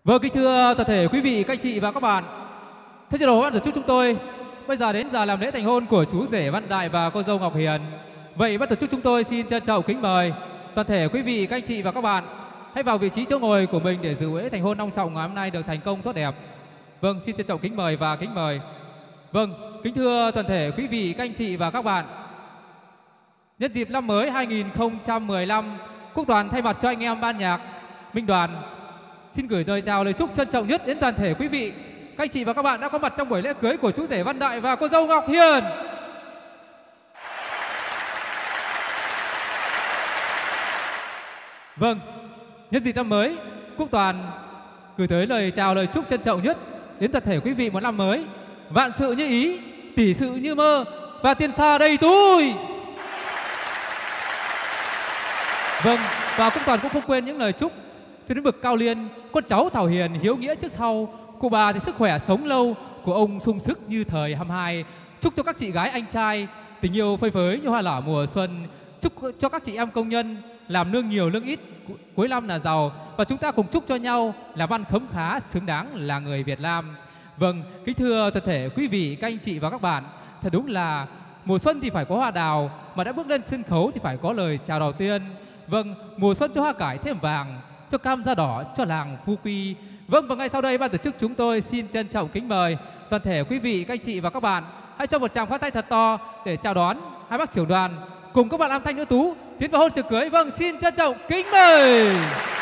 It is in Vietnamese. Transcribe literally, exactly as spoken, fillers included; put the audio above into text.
Vâng, kính thưa toàn thể quý vị, các anh chị và các bạn. Thế cho đầu ban tổ chức chúng tôi, bây giờ đến giờ làm lễ thành hôn của chú rể Văn Đại và cô dâu Ngọc Hiền. Vậy ban tổ chức chúng tôi xin trân trọng kính mời toàn thể quý vị, các anh chị và các bạn hãy vào vị trí chỗ ngồi của mình để dự lễ thành hôn long trọng ngày hôm nay được thành công tốt đẹp. Vâng, xin trân trọng kính mời và kính mời. Vâng, kính thưa toàn thể quý vị, các anh chị và các bạn. Nhân dịp năm mới hai nghìn không trăm mười lăm, Quốc Toàn thay mặt cho anh em ban nhạc Minh Đoàn xin gửi lời chào, lời chúc trân trọng nhất đến toàn thể quý vị, các anh chị và các bạn đã có mặt trong buổi lễ cưới của chú rể Văn Đại và cô dâu Ngọc Hiền. Vâng, nhân dịp năm mới, Quốc Toàn gửi tới lời chào, lời chúc trân trọng nhất đến toàn thể quý vị một năm mới vạn sự như ý, tỷ sự như mơ và tiền xa đầy túi. Vâng, và Quốc Toàn cũng không quên những lời chúc cho đến bậc cao liên, con cháu Thảo Hiền hiếu nghĩa trước sau, cụ bà thì sức khỏe sống lâu, của ông sung sức như thời hăm hai. Chúc cho các chị gái anh trai tình yêu phơi phới như hoa nở mùa xuân. Chúc cho các chị em công nhân làm nương nhiều lương ít, cuối năm là giàu. Và chúng ta cùng chúc cho nhau là văn khấm khá, xứng đáng là người Việt Nam. Vâng, kính thưa toàn thể quý vị, các anh chị và các bạn, thật đúng là mùa xuân thì phải có hoa đào, mà đã bước lên sân khấu thì phải có lời chào đầu tiên. Vâng, mùa xuân cho hoa cải thêm vàng, cho cam da đỏ, cho làng Phu Quy. Vâng, và ngay sau đây ban tổ chức chúng tôi xin trân trọng kính mời toàn thể quý vị, các anh chị và các bạn hãy cho một tràng pháo tay thật to để chào đón hai bác trưởng đoàn cùng các bạn nam thanh nữ tú tiến vào hôn trực cưới. Vâng, xin trân trọng kính mời.